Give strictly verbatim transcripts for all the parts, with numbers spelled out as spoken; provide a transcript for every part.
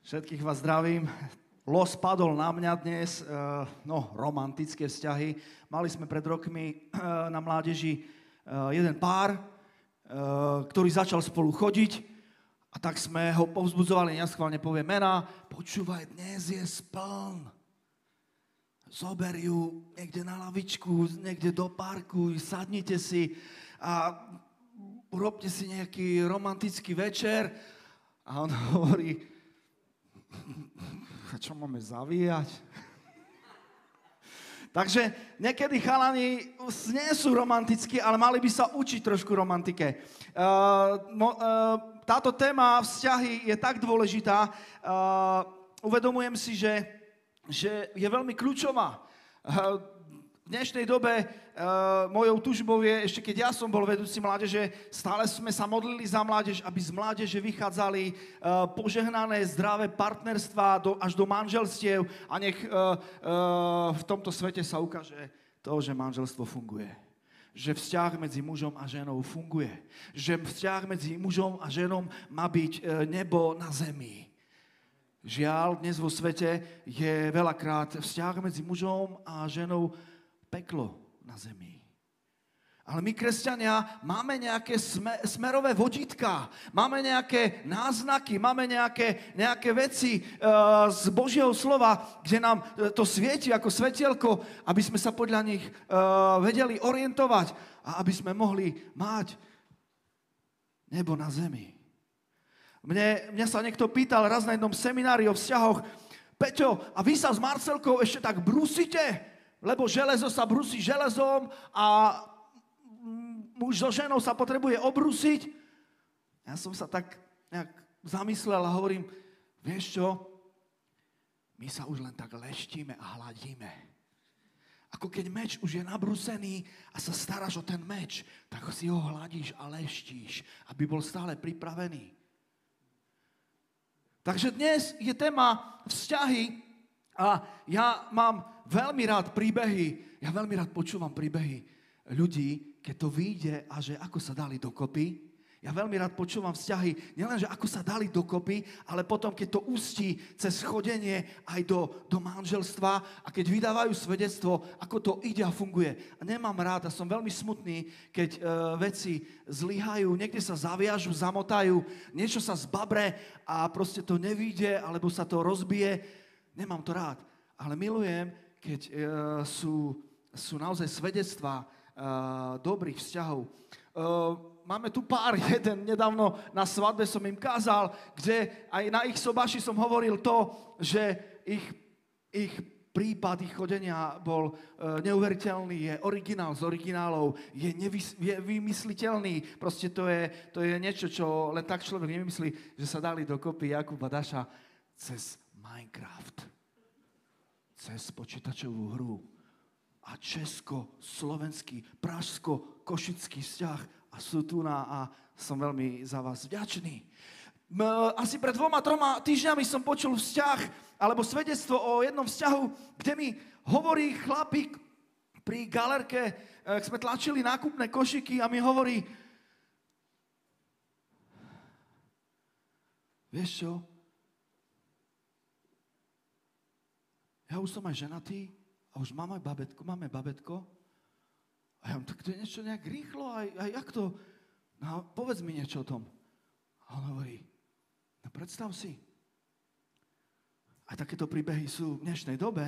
Všetkých vás zdravím. Los padol na mňa dnes, no, romantické vzťahy. Mali sme pred rokmi na mládeži jeden pár, ktorý začal spolu chodiť a tak sme ho povzbudzovali, neschválne povie mená. Počúvaj, dnes je spln. Zober ju niekde na lavičku, niekde do parku, sadnite si a urobte si nejaký romantický večer. A on hovorí, čo máme zavíjať? Takže niekedy chalani nie sú romantickí, ale mali by sa učiť trošku romantike. Uh, no, uh, táto téma vzťahy je tak dôležitá. Uh, uvedomujem si, že, že je veľmi kľúčová. Uh, v dnešnej dobe uh, mojou tužbou je, ešte keď ja som bol vedúci mládeže, stále sme sa modlili za mládež, aby z mládeže vychádzali uh, požehnané, zdravé partnerstvá do, až do manželstiev a nech uh, uh, v tomto svete sa ukáže to, že manželstvo funguje. Že vzťah medzi mužom a ženou funguje. Že vzťah medzi mužom a ženou má byť uh, nebo na zemi. Žiaľ, dnes vo svete je veľakrát vzťah medzi mužom a ženou peklo na zemi. Ale my, kresťania, máme nejaké smerové vodítka, máme nejaké náznaky, máme nejaké, nejaké veci uh, z Božieho slova, kde nám to svieti ako svetielko, aby sme sa podľa nich uh, vedeli orientovať a aby sme mohli mať nebo na zemi. Mne, mne sa niekto pýtal raz na jednom seminári o vzťahoch, Peťo, a vy sa s Marcelkou ešte tak brúsite? Lebo železo sa brúsi železom a muž so ženou sa potrebuje obrúsiť. Ja som sa tak nejak zamyslel a hovorím, vieš čo, my sa už len tak leštíme a hladíme. Ako keď meč už je nabrúsený a sa staráš o ten meč, tak si ho hladíš a leštíš, aby bol stále pripravený. Takže dnes je téma vzťahy a ja mám veľmi rád príbehy, ja veľmi rád počúvam príbehy ľudí, keď to vyjde a že ako sa dali dokopy. Ja veľmi rád počúvam vzťahy, nielen, že ako sa dali dokopy, ale potom, keď to ústí cez chodenie aj do, do manželstva a keď vydávajú svedectvo, ako to ide a funguje. A nemám rád a som veľmi smutný, keď e, veci zlyhajú, niekde sa zaviažu, zamotajú, niečo sa zbabre a proste to nevyjde, alebo sa to rozbije. Nemám to rád, ale milujem, keď uh, sú, sú naozaj svedectvá uh, dobrých vzťahov. Uh, máme tu pár, jeden nedávno na svadbe som im kázal, kde aj na ich sobáši som hovoril to, že ich, ich prípad, ich chodenia bol uh, neuveriteľný, je originál z originálov, je, nevys- je vymysliteľný. Proste to je, to je niečo, čo len tak človek nevymyslí, že sa dali dokopy Jakub a Daša cez Minecraft, cez počítačovú hru a česko-slovenský, pražsko-košický vzťah a sú tu na a som veľmi za vás vďačný. Asi pred dvoma, troma týždňami som počul vzťah alebo svedectvo o jednom vzťahu, kde mi hovorí chlapík pri galerke, keď sme tlačili nákupné košiky a mi hovorí, vieš čo, ja už som aj ženatý a už mám aj babetko, máme babetko. A ja tak to je niečo nejak rýchlo, aj, aj jak to? No povedz mi niečo o tom. A on hovorí, no predstav si, aj takéto príbehy sú v dnešnej dobe.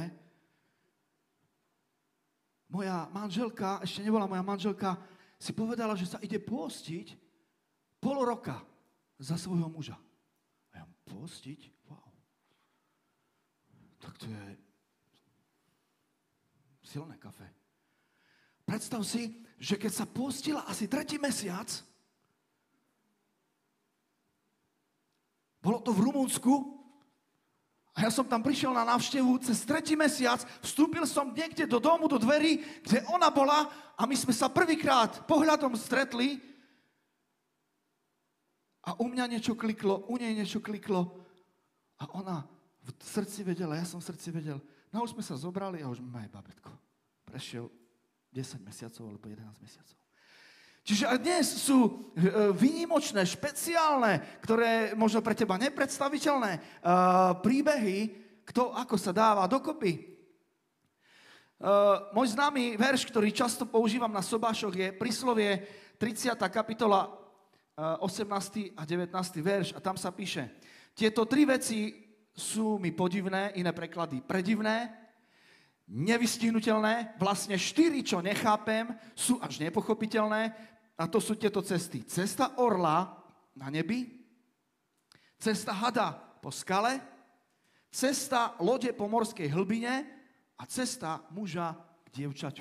Moja manželka, ešte nebola moja manželka, si povedala, že sa ide pôstiť pol roka za svojho muža. A ja, pôstiť? Wow. Tak to je silné kafe. Predstav si, že keď sa postila asi tretí mesiac, bolo to v Rumunsku a ja som tam prišiel na návštevu cez tretí mesiac, vstúpil som niekde do domu, do dverí, kde ona bola a my sme sa prvýkrát pohľadom stretli a u mňa niečo kliklo, u nej niečo kliklo a ona v srdci vedela, ja som v srdci vedel. No už sme sa zobrali a už máme aj babetko. Prešiel desať mesiacov alebo jedenásť mesiacov. Čiže aj dnes sú výnimočné, špeciálne, ktoré možno pre teba nepredstaviteľné príbehy, kto ako sa dáva dokopy. Uh, môj známy verš, ktorý často používam na sobášoch, je Príslovie tridsiata kapitola uh, osemnásty a devätnásty verš a tam sa píše: Tieto tri veci sú mi podivné, iné preklady predivné, nevystihnutelné, vlastne štyri, čo nechápem, sú až nepochopiteľné a to sú tieto cesty. Cesta orla na nebi, cesta hada po skale, cesta lode po morskej hlbine a cesta muža k dievčaťu.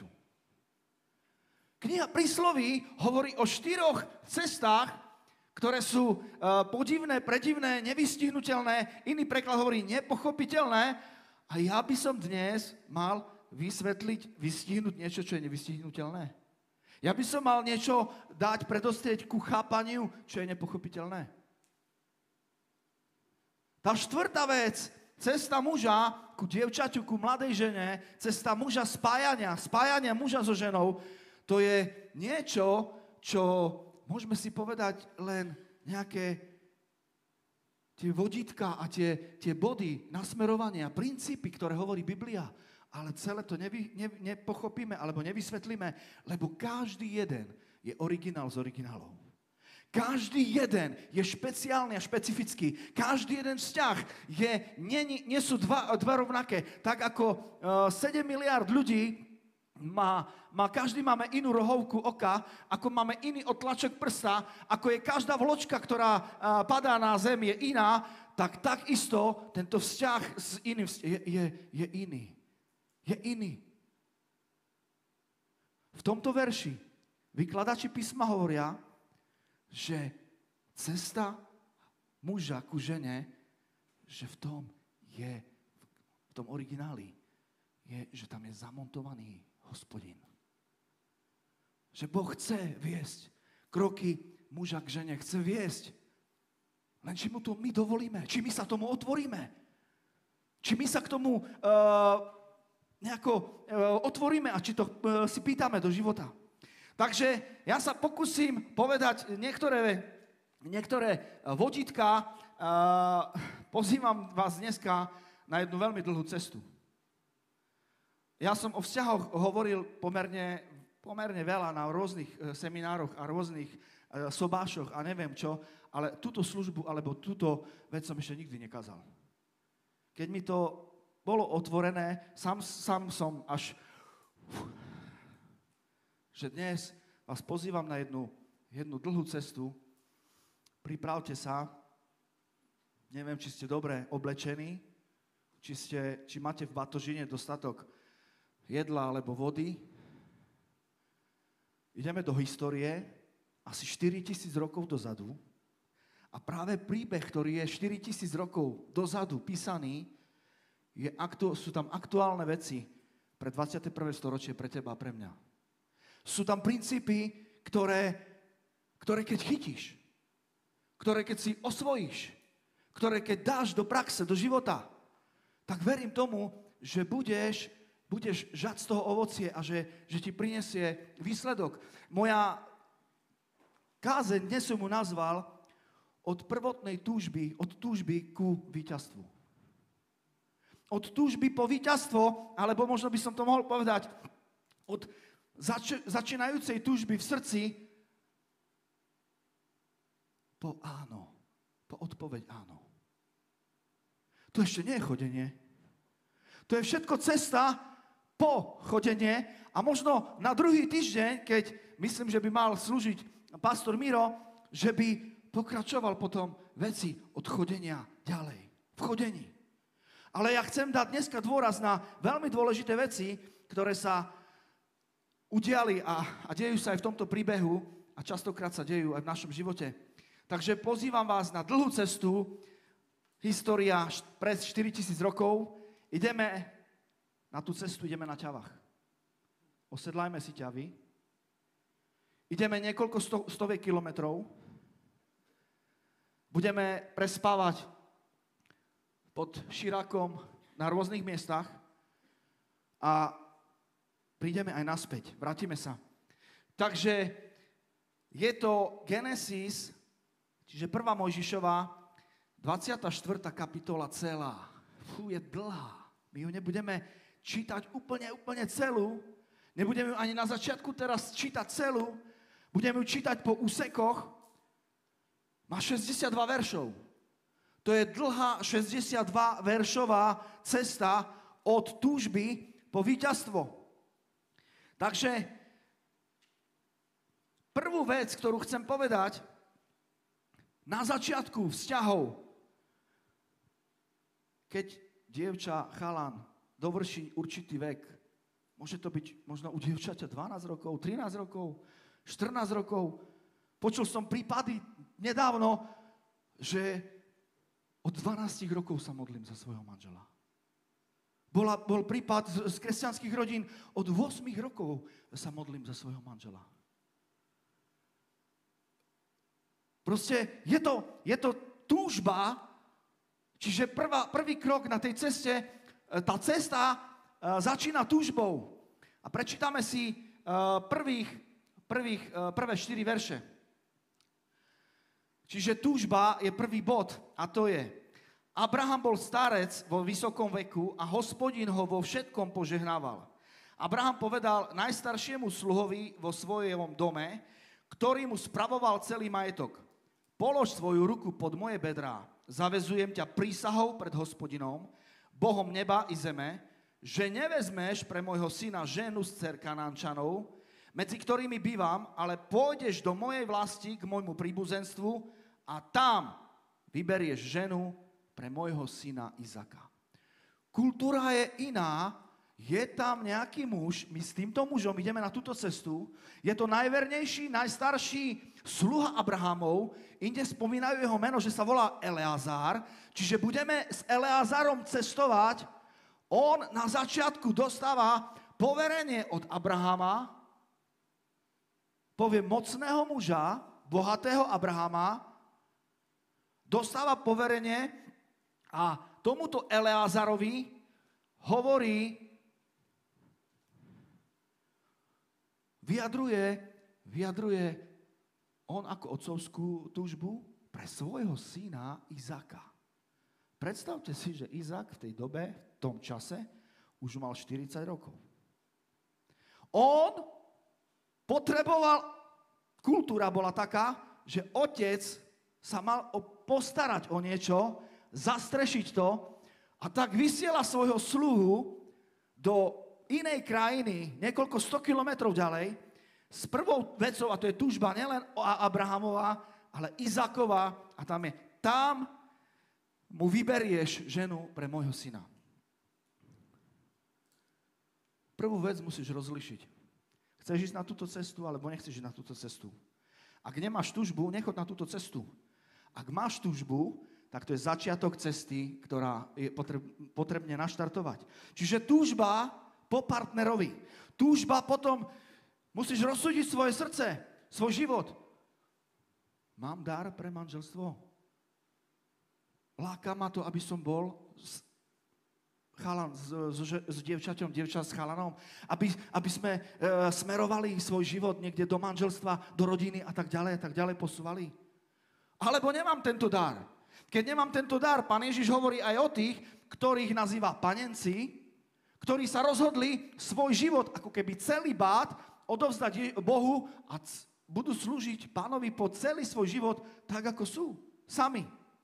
Kniha Prísloví hovorí o štyroch cestách, ktoré sú uh, podivné, predivné, nevystihnutelné, iný preklad hovorí nepochopiteľné a ja by som dnes mal vysvetliť, vystihnúť niečo, čo je nevystihnutelné. Ja by som mal niečo dať, predostrieť ku chápaniu, čo je nepochopiteľné. Tá štvrtá vec, cesta muža ku dievčaťu, ku mladej žene, cesta muža spájania, spájania muža so ženou, to je niečo, čo môžeme si povedať len nejaké tie vodítka a tie, tie body nasmerovania, princípy, ktoré hovorí Biblia, ale celé to nevy, ne, nepochopíme alebo nevysvetlíme, lebo každý jeden je originál z originálov. Každý jeden je špeciálny a špecifický. Každý jeden vzťah je, nie, nie sú dva, dva rovnaké. Tak ako uh, sedem miliárd ľudí má, má, každý máme inú rohovku oka, ako máme iný otlačok prsta, ako je každá vločka, ktorá uh, padá na zem, je iná, tak takisto tento vzťah s iným je, je, je iný. Je iný. V tomto verši vykladači písma hovoria, že cesta muža ku žene, že v tom je, v tom origináli, je, že tam je zamontovaný Hospodin. Že Boh chce viesť kroky muža k žene, chce viesť. Len či mu to my dovolíme, či my sa tomu otvoríme, či my sa k tomu uh, nejako uh, otvoríme a či to uh, si pýtame do života. Takže ja sa pokúsim povedať niektoré, niektoré vodítka. Pozývam vás dneska na jednu veľmi dlhú cestu. Ja som o vzťahoch hovoril pomerne, pomerne veľa na rôznych seminároch a rôznych sobášoch a neviem čo, ale túto službu alebo túto vec som ešte nikdy nekázal. Keď mi to bolo otvorené, sám, sám som až... že dnes vás pozývam na jednu, jednu dlhú cestu. Pripravte sa. Neviem, či ste dobre oblečení, či, ste, či máte v batožine dostatok jedla alebo vody. Ideme do histórie asi štyritisíc rokov dozadu a práve príbeh, ktorý je štyritisíc rokov dozadu písaný, je aktu, sú tam aktuálne veci pre dvadsiate prvé storočie pre teba a pre mňa. Sú tam princípy, ktoré, ktoré keď chytíš, ktoré keď si osvojíš, ktoré keď dáš do praxe, do života, tak verím tomu, že budeš, budeš žať z toho ovocie a že, že ti prinesie výsledok. Moja kázeň dnes som mu nazval od prvotnej túžby, od túžby ku víťazstvu. Od túžby po víťazstvo, alebo možno by som to mohol povedať, od Zač- začínajúcej túžby v srdci po áno, po odpoveď áno. To ešte nie je chodenie. To je všetko cesta po chodenie a možno na druhý týždeň, keď myslím, že by mal slúžiť pastor Miro, že by pokračoval potom veci od chodenia ďalej. V chodení. Ale ja chcem dať dneska dôraz na veľmi dôležité veci, ktoré sa udiali a, a dejú sa aj v tomto príbehu a častokrát sa dejú aj v našom živote. Takže pozývam vás na dlhú cestu, história pred štyritisíc rokov. Ideme na tú cestu, ideme na ťavách. Osedlajme si ťavy. Ideme niekoľko sto, stoviek kilometrov. Budeme prespávať pod širákom na rôznych miestach a prídeme aj naspäť, vrátime sa. Takže Je to Genesis, čiže prvá Mojžišová, dvadsiata štvrtá kapitola celá. Fú, je dlhá. My ju nebudeme čítať úplne, úplne celú. Nebudeme ju ani na začiatku teraz čítať celú. Budeme ju čítať po úsekoch. Má šesťdesiatdva veršov. To je dlhá šesťdesiatdva veršová cesta od túžby po víťazstvo. Takže prvú vec, ktorú chcem povedať, na začiatku vzťahov, keď dievča, chalan dovrší určitý vek, môže to byť možno u dievčaťa dvanásť rokov, trinásť rokov, štrnásť rokov. Počul som prípady nedávno, že od dvanásť rokov sa modlím za svojho manžela. Bola, bol prípad z, z kresťanských rodín, od osem rokov sa modlím za svojho manžela. Proste je to, je to túžba, čiže prvá, prvý krok na tej ceste, tá cesta začína túžbou. A prečítame si prvých, prvých, prvé štyri verše. Čiže túžba je prvý bod a to je: Abraham bol starec vo vysokom veku a Hospodin ho vo všetkom požehnával. Abraham povedal najstaršiemu sluhovi vo svojom dome, ktorý mu spravoval celý majetok: Polož svoju ruku pod moje bedrá, zavezujem ťa prísahou pred Hospodinom, Bohom neba i zeme, že nevezmeš pre môjho syna ženu z dcer Kanánčanov, medzi ktorými bývam, ale pôjdeš do mojej vlasti k môjmu príbuzenstvu a tam vyberieš ženu pre môjho syna Izaka. Kultúra je iná, je tam nejaký muž, my s týmto mužom ideme na túto cestu, je to najvernejší, najstarší sluha Abrahamov, inde spomínajú jeho meno, že sa volá Eleazár, čiže budeme s Eleazárom cestovať. On na začiatku dostáva poverenie od Abrahama, povie mocného muža, bohatého Abrahama, dostáva poverenie a tomuto Eleazárovi hovorí, vyjadruje, vyjadruje on ako otcovskú túžbu pre svojho syna Izaka. Predstavte si, že Izak v tej dobe, v tom čase, už mal štyridsať rokov. On potreboval, kultúra bola taká, že otec sa mal postarať o niečo, zastrešiť to a tak vysiela svojho sluhu do inej krajiny, niekoľko sto kilometrov ďalej, s prvou vecou, a to je túžba nielen Abrahamova, ale Izakova, a tam je, tam mu vyberieš ženu pre môjho syna. Prvú vec musíš rozlišiť. Chceš ísť na túto cestu, alebo nechceš ísť na túto cestu. Ak nemáš túžbu, nechod na túto cestu. Ak máš túžbu, tak to je začiatok cesty, ktorá je potrebne naštartovať. Čiže túžba po partnerovi. Túžba potom, musíš rozsúdiť svoje srdce, svoj život. Mám dar pre manželstvo? Láka ma to, aby som bol s, chalan s, s, s dievčaťom, dievča s chalanom, aby, aby sme e, smerovali svoj život niekde do manželstva, do rodiny a tak ďalej, a tak ďalej posúvali. Alebo nemám tento dar. Keď nemám tento dar, Pán Ježiš hovorí aj o tých, ktorých nazýva panenci, ktorí sa rozhodli svoj život, ako keby celý bát, odovzdať Bohu a c- budú slúžiť Pánovi po celý svoj život tak, ako sú. Sami.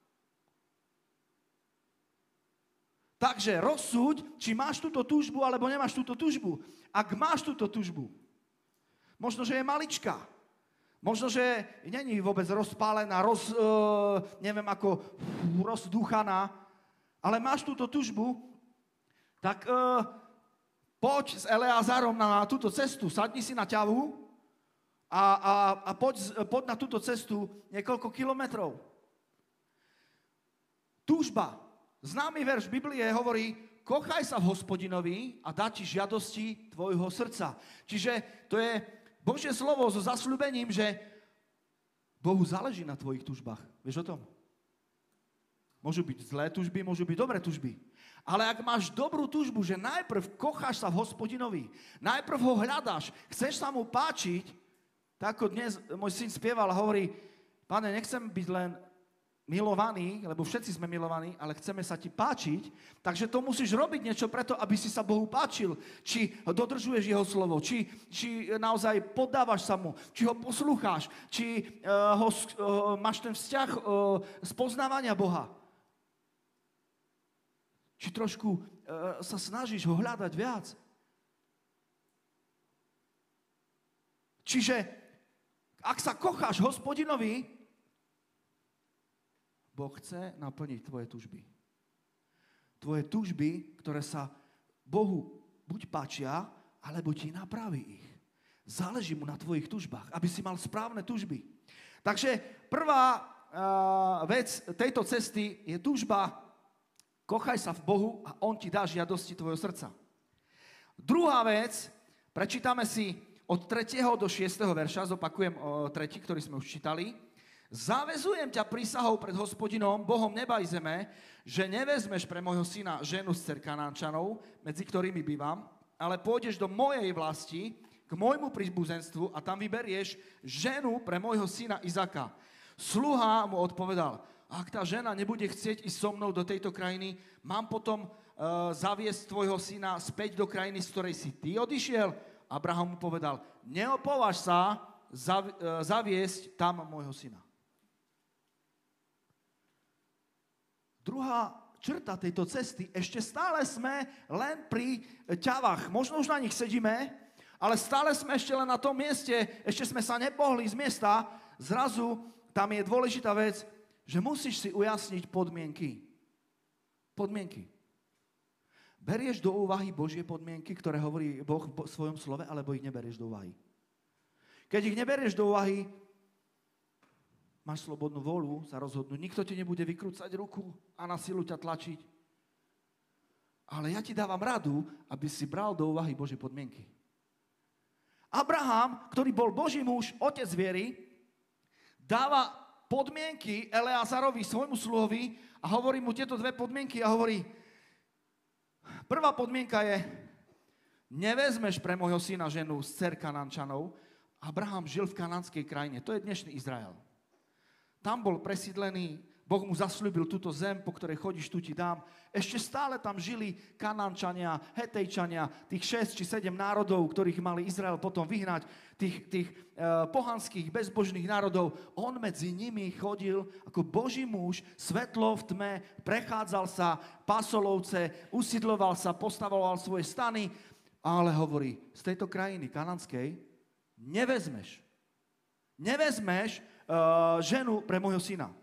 Takže rozsúď, či máš túto túžbu, alebo nemáš túto túžbu. Ak máš túto túžbu, možno, že je maličká, možno, že není vôbec rozpálená, roz, e, neviem ako, rozdúchaná, ale máš túto túžbu, tak e, poď s Eleazárom na, na túto cestu, sadni si na ťavu a, a, a poď, poď na túto cestu niekoľko kilometrov. Túžba. Známy verš Biblie hovorí, kochaj sa v Hospodinovi a dá ti žiadosti tvojho srdca. Čiže to je Božie slovo so zasľúbením, že Bohu záleží na tvojich túžbách. Vieš o tom? Môžu byť zlé túžby, môžu byť dobré túžby. Ale ak máš dobrú túžbu, že najprv kocháš sa v Hospodinovi, najprv ho hľadáš, chceš sa mu páčiť, Tak ako dnes môj syn spieval a hovorí, Pane, nechcem byť len milovaní, lebo všetci sme milovaní, ale chceme sa ti páčiť, takže to musíš robiť niečo preto, aby si sa Bohu páčil. Či dodržuješ jeho slovo, či, či naozaj poddávaš sa mu, či ho poslúcháš, či uh, ho, uh, máš ten vzťah uh, spoznávania Boha. Či trošku uh, sa snažíš ho hľadať viac. Čiže, ak sa kocháš Hospodinovi, Boh chce naplniť tvoje tužby. Tvoje tužby, ktoré sa Bohu buď páčia, alebo ti napraví ich. Záleží mu na tvojich tužbách, aby si mal správne tužby. Takže prvá uh, vec tejto cesty je tužba, kochaj sa v Bohu a on ti dá žiadosti tvojho srdca. Druhá vec, prečítame si od tretieho do šiesteho verša, zopakujem uh, tretí, ktorý sme už čítali. Zavezujem ťa prísahou pred Hospodinom, Bohom neba i zeme, že nevezmeš pre môjho syna ženu z dcer Kanánčanov, medzi ktorými bývam, ale pôjdeš do mojej vlasti, k môjmu príbuzenstvu a tam vyberieš ženu pre môjho syna Izaka. Sluha mu odpovedal, ak tá žena nebude chcieť ísť so mnou do tejto krajiny, mám potom uh, zaviesť tvojho syna späť do krajiny, z ktorej si ty odišiel? Abraham mu povedal, neopováž sa zav- uh, zaviesť tam môjho syna. Druhá črta tejto cesty, ešte stále sme len pri ťavách. Možno už na nich sedíme, ale stále sme ešte len na tom mieste, ešte sme sa nepohli z miesta. Zrazu tam je dôležitá vec, že musíš si ujasniť podmienky. Podmienky. Berieš do úvahy Božie podmienky, ktoré hovorí Boh v svojom slove, alebo ich neberieš do úvahy? Keď ich neberieš do úvahy, máš slobodnú voľu sa rozhodnúť. Nikto ti nebude vykrúcať ruku a na silu ťa tlačiť. Ale ja ti dávam radu, aby si bral do úvahy Božie podmienky. Abraham, ktorý bol Boží muž, otec viery, dáva podmienky Eleazarovi, svojmu sluhovi, a hovorí mu tieto dve podmienky a hovorí, prvá podmienka je, nevezmeš pre môjho syna ženu z dcer Kanánčanov. Abraham žil v kanánskej krajine, to je dnešný Izrael. Tam bol presídlený, Boh mu zasľúbil túto zem, po ktorej chodíš, tu ti dám. Ešte stále tam žili Kanánčania, Hetejčania, tých šesť či sedem národov, ktorých mali Izrael potom vyhnať, tých, tých uh, pohanských, bezbožných národov. On medzi nimi chodil ako Boží muž, svetlo v tme, prechádzal sa, pásol ovce, usidloval sa, postavoval svoje stany, ale hovorí, z tejto krajiny kanánskej nevezmeš. Nevezmeš Uh, ženu pre môjho syna.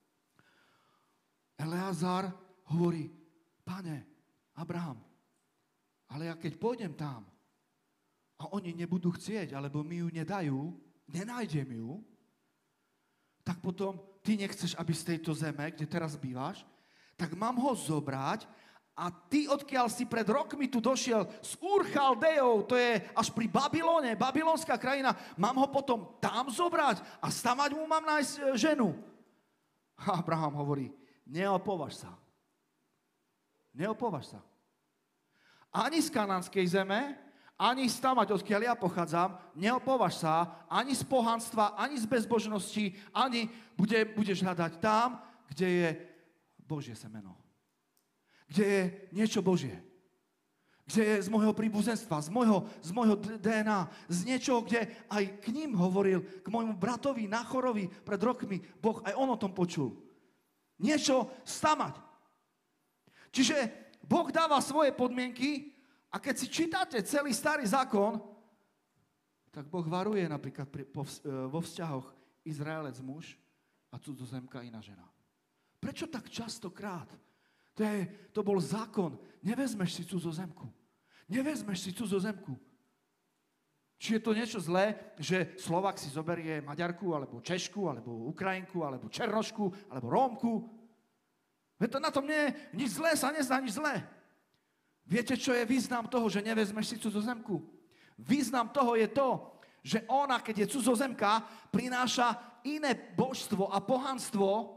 Eleazar hovorí, Pane, Abraham, ale ja keď pôjdem tam a oni nebudú chcieť, alebo mi ju nedajú, nenájdem ju, tak potom ty nechceš, aby z tejto zeme, kde teraz bývaš, tak mám ho zobrať a ty, odkiaľ si pred rokmi tu došiel z Úr Chaldejov, to je až pri Babylone, babylonská krajina, mám ho potom tam zobrať a stavať mu mám nájsť ženu. A Abraham hovorí, neopovaž sa. Neopovaž sa. Ani z kanánskej zeme, ani stavať, odkiaľ ja pochádzam, neopovaž sa, ani z pohanstva, ani z bezbožnosti, ani bude, budeš hľadať tam, kde je Božie semeno. Kde je niečo Božie. Kde je z môjho príbuzenstva, z môjho, z môjho dé en á, z niečoho, kde aj k ním hovoril, k môjmu bratovi Nachorovi pred rokmi, Boh aj on o tom počul. Niečo stamať. Čiže Boh dáva svoje podmienky a keď si čítate celý starý zákon, tak Boh varuje napríklad pri, po, vo vzťahoch Izraelec muž a cudzozemka iná žena. Prečo tak častokrát? To, je, to bol zákon. Nevezmeš si cudzozemku. Nevezmeš si cudzozemku. Či je to niečo zlé, že Slovák si zoberie Maďarku, alebo Češku, alebo Ukrajinku, alebo Černošku, alebo Rómku. Veď to na tom nie je nič zlé, sa nezdá nič zlé. Viete, čo je význam toho, že nevezmeš si cudzozemku? Význam toho je to, že ona, keď je cudzozemka, prináša iné božstvo a pohanstvo,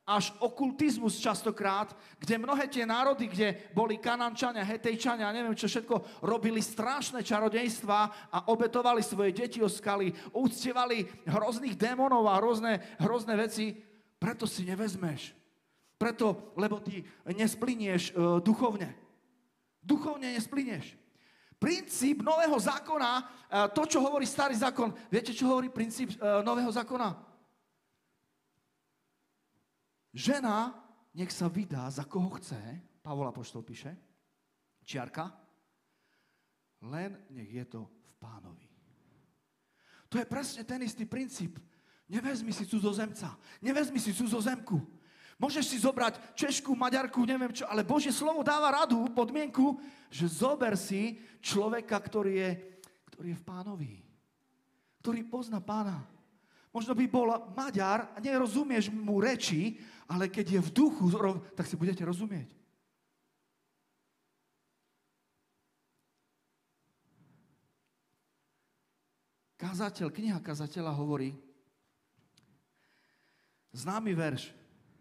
až okultizmus častokrát, kde mnohé tie národy, kde boli Kanančania, Hetejčania, neviem čo všetko, robili strašné čarodejstvá a obetovali svoje deti o skaly, uctievali hrozných démonov a hrozné, hrozné veci, preto si nevezmeš. Preto, lebo ty nesplinieš uh, duchovne. Duchovne nesplinieš. Princíp nového zákona, uh, to, čo hovorí starý zákon, viete, čo hovorí princíp uh, nového zákona? Žena nech sa vydá za koho chce, Pavol apoštol píše, čiarka, len nech je to v Pánovi. To je presne ten istý princíp. Nevezmi si cudzozemca, nevezmi si cudzozemku. Môžeš si zobrať Češku, Maďarku, neviem čo, ale Božie slovo dáva radu, podmienku, že zober si človeka, ktorý je, ktorý je v Pánovi, ktorý pozná Pána. Možno by bol Maďar a nerozumieš mu reči, ale keď je v duchu, tak si budete rozumieť. Kazateľ, kniha kazateľa hovorí, známy verš,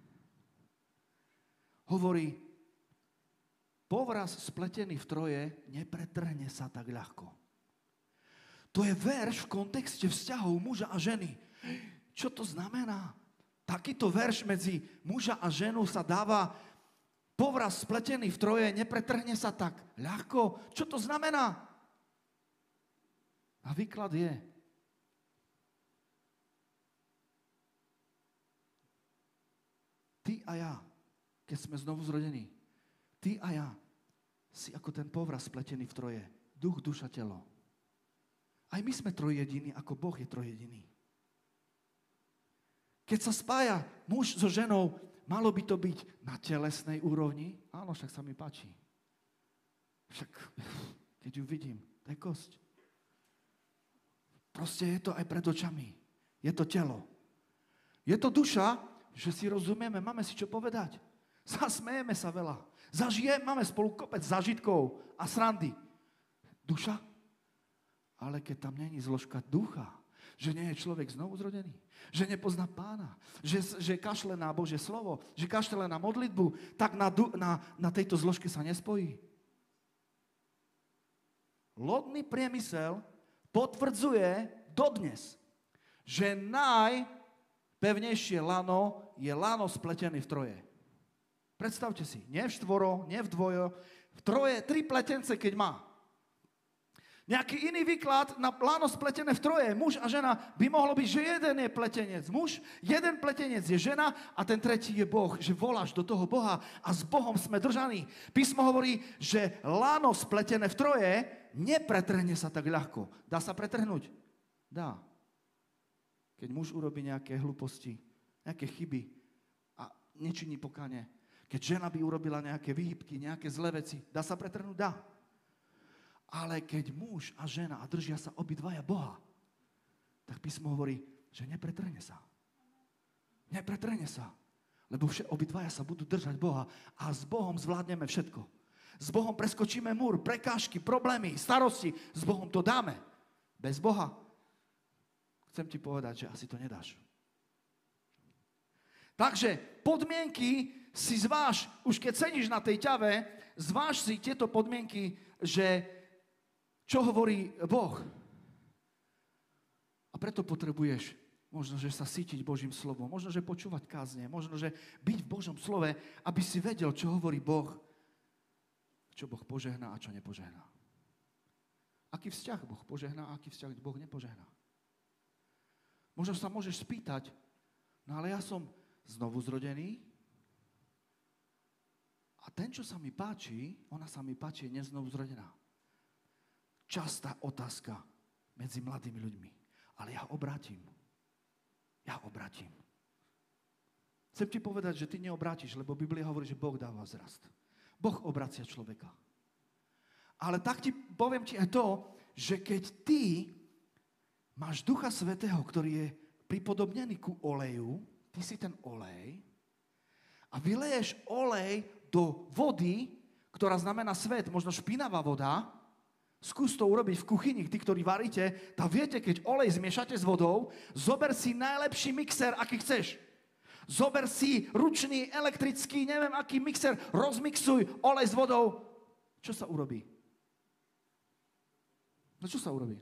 hovorí, povraz spletený v troje nepretrhne sa tak ľahko. To je verš v kontexte vzťahov muža a ženy. Čo to znamená? Takýto verš medzi muža a ženu sa dáva, povraz spletený v troje, nepretrhne sa tak ľahko. Čo to znamená? A výklad je, ty a ja, keď sme znovu zrodení, ty a ja si ako ten povraz spletený v troje, duch, duša, telo. Aj my sme trojjediní, ako Boh je trojjediný. Keď sa spája muž so ženou, malo by to byť na telesnej úrovni? Áno, však sa mi páči. Však, keď ju vidím, to je kosť. Proste je to aj pred očami. Je to telo. Je to duša, že si rozumieme, máme si čo povedať. Zasmejeme sa veľa. Zažijeme, máme spolu kopec zážitkov a srandy. Duša? Ale keď tam není zložka ducha, že nie je človek znovu zrodený, že nepozná Pána, že, že kašle na Božie slovo, že kašle na modlitbu, tak na, na, na tejto zložke sa nespojí. Lodný priemysel potvrdzuje dodnes, že najpevnejšie lano je lano spletené v troje. Predstavte si, nie v štvoro, nie v dvojo, v troje, tri pletence, keď má. Nejaký iný výklad na lano spletené v troje, muž a žena, by mohlo byť, že jeden je pletenec muž, jeden pletenec je žena a ten tretí je Boh, že voláš do toho Boha a s Bohom sme držaní. Písmo hovorí, že lano spletené v troje nepretrhne sa tak ľahko. Dá sa pretrhnúť? Dá. Keď muž urobí nejaké hlúposti, nejaké chyby a nečiní pokánie, keď žena by urobila nejaké výhybky, nejaké zlé veci, dá sa pretrhnúť? Dá. Ale keď muž a žena a držia sa obidvaja Boha, tak písmo hovorí, že nepretrhne sa. Nepretrhne sa. Lebo vše, obidvaja sa budú držať Boha a s Bohom zvládneme všetko. S Bohom preskočíme múr, prekážky, problémy, starosti. S Bohom to dáme. Bez Boha chcem ti povedať, že asi to nedáš. Takže podmienky si zváž, už keď sedíš na tej ťave, zváž si tieto podmienky, že čo hovorí Boh. A preto potrebuješ možno, že sa cítiť Božím slovom, možno, že počúvať kázne, možno, že byť v Božom slove, aby si vedel, čo hovorí Boh, čo Boh požehná a čo nepožehná. Aký vzťah Boh požehná a aký vzťah Boh nepožehná. Možno sa môžeš spýtať, no ale ja som znovu zrodený a ten, čo sa mi páči, ona sa mi páči, je neznovu zrodená. Častá otázka medzi mladými ľuďmi. Ale ja obrátim. Ja obrátim. Chcem ti povedať, že ty neobrátiš, lebo Biblia hovorí, že Boh dáva vzrast. Boh obracia človeka. Ale tak ti poviem ti aj to, že keď ty máš Ducha Svätého, ktorý je pripodobnený ku oleju, ty si ten olej a vyleješ olej do vody, ktorá znamená svet, možno špinavá voda. Skús to urobiť v kuchyni, tí, ktorí varíte, tak viete, keď olej zmiešate s vodou, zober si najlepší mixer, aký chceš. Zober si ručný, elektrický, neviem aký mixer, rozmixuj olej s vodou. Čo sa urobí? No čo sa urobí?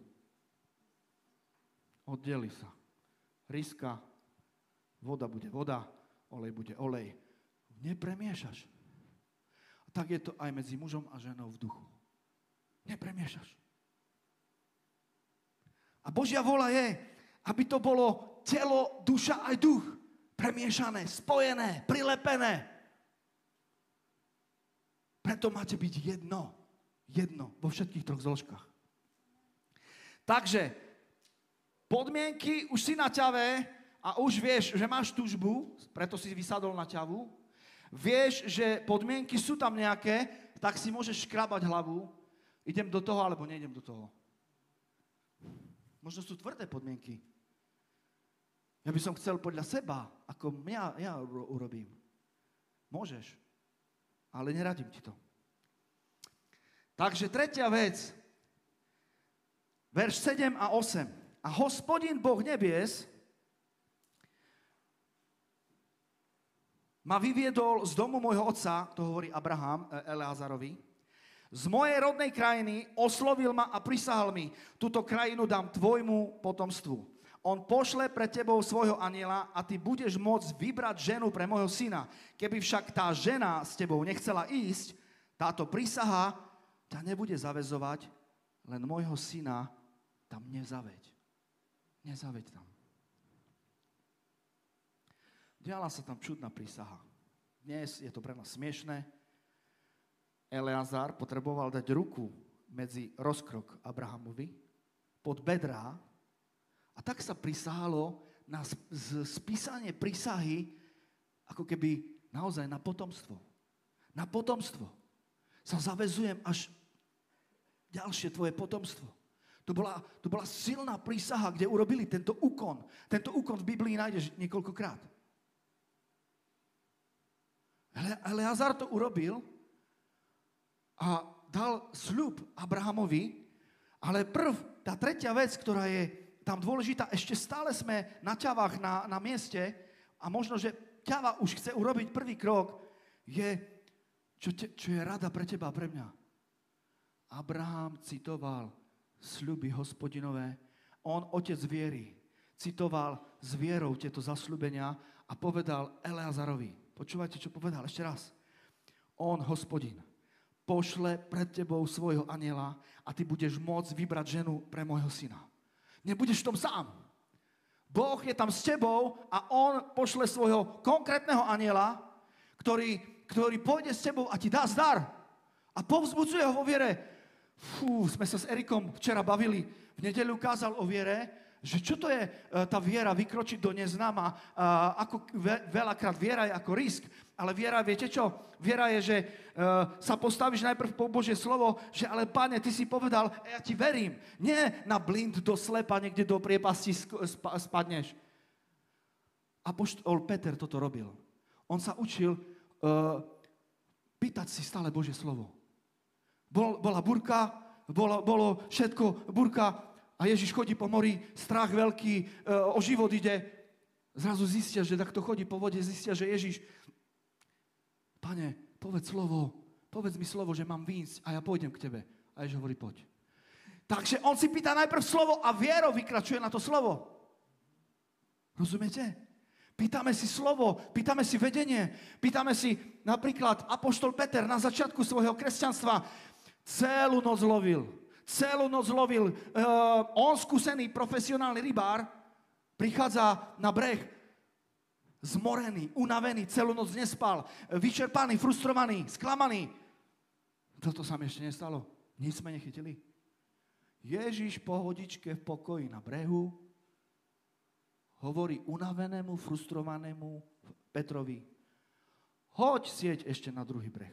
Oddeli sa. Riska, voda bude voda, olej bude olej. Nepremiešaš. A tak je to aj medzi mužom a ženou v duchu. Nepremiešaš. A Božia vôľa je, aby to bolo telo, duša aj duch. Premiešané, spojené, prilepené. Preto máte byť jedno. Jedno vo všetkých troch zložkách. Takže podmienky, už si na ťave a už vieš, že máš túžbu, preto si vysadol na ťavu. Vieš, že podmienky sú tam nejaké, tak si môžeš škrabať hlavu. Idem do toho, alebo nejdem do toho. Možno sú tvrdé podmienky. Ja by som chcel podľa seba, ako ja, ja urobím. Môžeš, ale neradím ti to. Takže tretia vec, verš sedem a osem. A Hospodin Boh nebies ma vyviedol z domu môjho otca, to hovorí Abraham Eleazarovi, z mojej rodnej krajiny oslovil ma a prisahal mi, túto krajinu dám tvojmu potomstvu. On pošle pre tebou svojho aniela a ty budeš môcť vybrať ženu pre môjho syna. Keby však tá žena s tebou nechcela ísť, táto prísaha ťa nebude zaväzovať, len môjho syna tam nezaveď. Nezaveď tam. Diala sa tam čudná prísaha. Dnes je to pre nás smiešné. Eleazar potreboval dať ruku medzi rozkrok Abrahamovi pod bedrá. A tak sa prisahalo na spísanie prísahy, ako keby naozaj na potomstvo. Na potomstvo. Sa zaväzujem až ďalšie tvoje potomstvo. To bola, to bola silná prísaha, kde urobili tento úkon. Tento úkon v Biblii nájdeš niekoľkokrát. Eleazar to urobil a dal sľub Abrahamovi, ale prv, tá tretia vec, ktorá je tam dôležitá, ešte stále sme na ťavách na, na mieste a možno, že ťava už chce urobiť prvý krok, je, čo, te, čo je rada pre teba a pre mňa. Abraham citoval sľuby Hospodinové, on, otec viery, citoval s vierou tieto zasľubenia a povedal Eleazarovi, počúvajte, čo povedal ešte raz, on, Hospodin, pošle pred tebou svojho aniela a ty budeš môcť vybrať ženu pre môjho syna. Nebudeš v tom sám. Boh je tam s tebou a on pošle svojho konkrétneho aniela, ktorý, ktorý pôjde s tebou a ti dá zdar. A povzbudzuje ho vo viere. Fú, sme sa s Erikom včera bavili. V nedeľu kázal o viere, že čo to je tá viera vykročiť do neznáma. Ako veľakrát viera je ako risk. Ale viera, viete čo? Viera je, že uh, sa postavíš najprv po Božie slovo, že ale Pane, ty si povedal, ja ti verím. Nie na blind do slepa, niekde do priepasti spadneš. Apoštol Peter toto robil. On sa učil uh, pýtať si stále Božie slovo. Bol, bola burka, bolo, bolo všetko burka a Ježiš chodí po mori, strach veľký, uh, o život ide. Zrazu zistia, že takto chodí po vode, zistia, že Ježiš Pane, povedz slovo, povedz mi slovo, že mám výjsť a ja pôjdem k tebe. A Ježiš hovorí, poď. Takže on si pýta najprv slovo a vierou vykračuje na to slovo. Rozumiete? Pýtame si slovo, pýtame si vedenie, pýtame si napríklad apoštol Peter na začiatku svojho kresťanstva celú noc lovil. Celú noc lovil. Uh, on, skúsený profesionálny rybár, prichádza na breh, zmorený, unavený, celú noc nespal, vyčerpaný, frustrovaný, sklamaný. Toto sa mi ešte nestalo. Nic sme nechytili. Ježiš po hodičke v pokoji na brehu hovorí unavenému, frustrovanému Petrovi, hoď sieť ešte na druhý breh.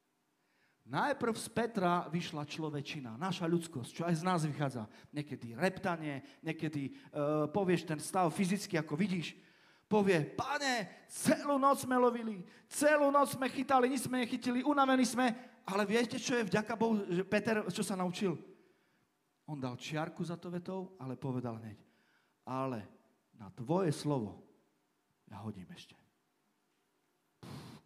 Najprv z Petra vyšla človečina, naša ľudskosť, čo aj z nás vychádza. Niekedy reptanie, niekedy uh, povieš ten stav fyzicky, ako vidíš, povie, Pane, celú noc sme lovili, celú noc sme chytali, nič sme nechytili, unavení sme, ale viete, čo je vďaka Bohu, že Peter, čo sa naučil? On dal čiarku za to vetou, ale povedal hneď, ale na tvoje slovo ja hodím ešte.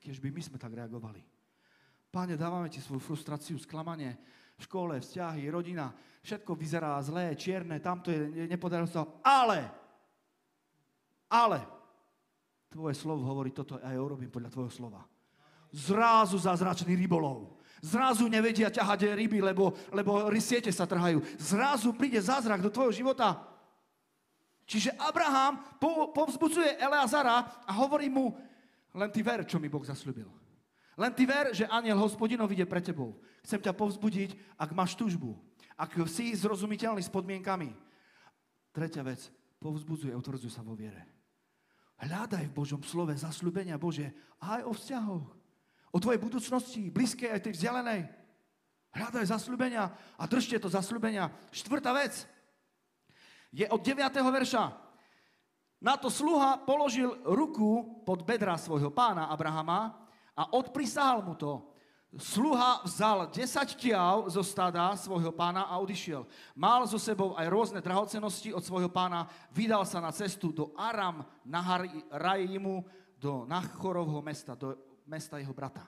Kiež by my sme tak reagovali. Páne, dávame ti svoju frustráciu, sklamanie v škole, vzťahy, rodina. Všetko vyzerá zlé, čierne, tamto je, nepodarilo sa. Ale, ale, tvoje slovo hovorí toto a ja urobím podľa tvojho slova. Zrazu zázračný rybolov. Zrazu nevedia ťahať ryby, lebo, lebo siete sa trhajú. Zrazu príde zázrak do tvojho života. Čiže Abraham po, povzbudzuje Eleazara a hovorí mu, len ty ver, čo mi Boh zasľúbil. Len ty ver, že anjel Hospodinov ide pre tebou. Chcem ťa povzbudiť, ak máš túžbu, ak si zrozumiteľný s podmienkami. Tretia vec, povzbudzuje, utvrdzuj sa vo viere. Hľadaj v Božom slove zasľúbenia Bože aj o vzťahoch. O tvojej budúcnosti, blízkej aj tej vzdialenej. Hľadaj zasľúbenia a držte to zasľúbenia. Štvrtá vec je od deviateho verša. Na to sluha položil ruku pod bedra svojho pána Abrahama a odprisahal mu to. Sluha vzal desať tiav zo stáda svojho pána a odišiel. Mal so sebou aj rôzne drahocennosti od svojho pána. Vydal sa na cestu do Aram Naharajimu, do Nachorovho mesta, do mesta jeho brata.